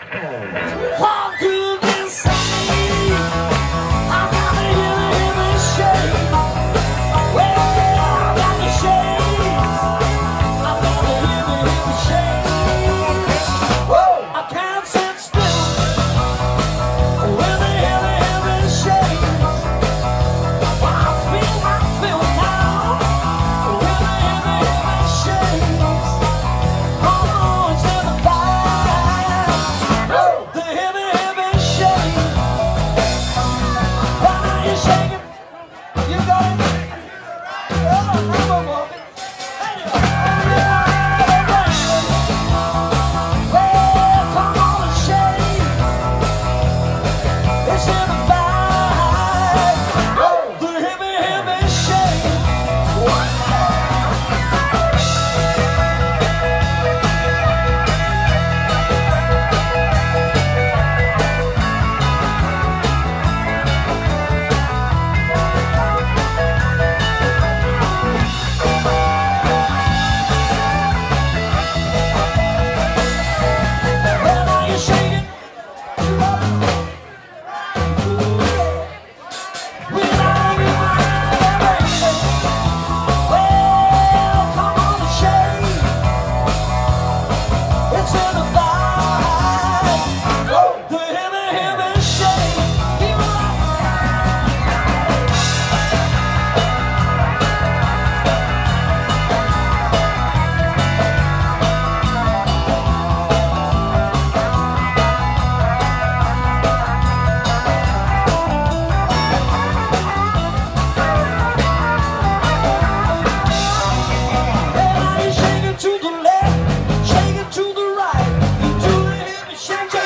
What do they say? I gotta hear me shake. Well, I got the shakes. I gotta hear me shake. Whoa, I can't sit still. When they hear me shake. I feel now. When they hear me shake. Oh, it's in the fire. The heavy shake. Why you shaking? You got it. Oh, I'm walking. Well, come on and shake. It's in the fire. The heavy shake. Well, now you're shaking. Well, come on and shake. It's in the fire. The heavy shake. Keep it up. Well, now you shake it to the left, shake it to the right. You do the heavy shake.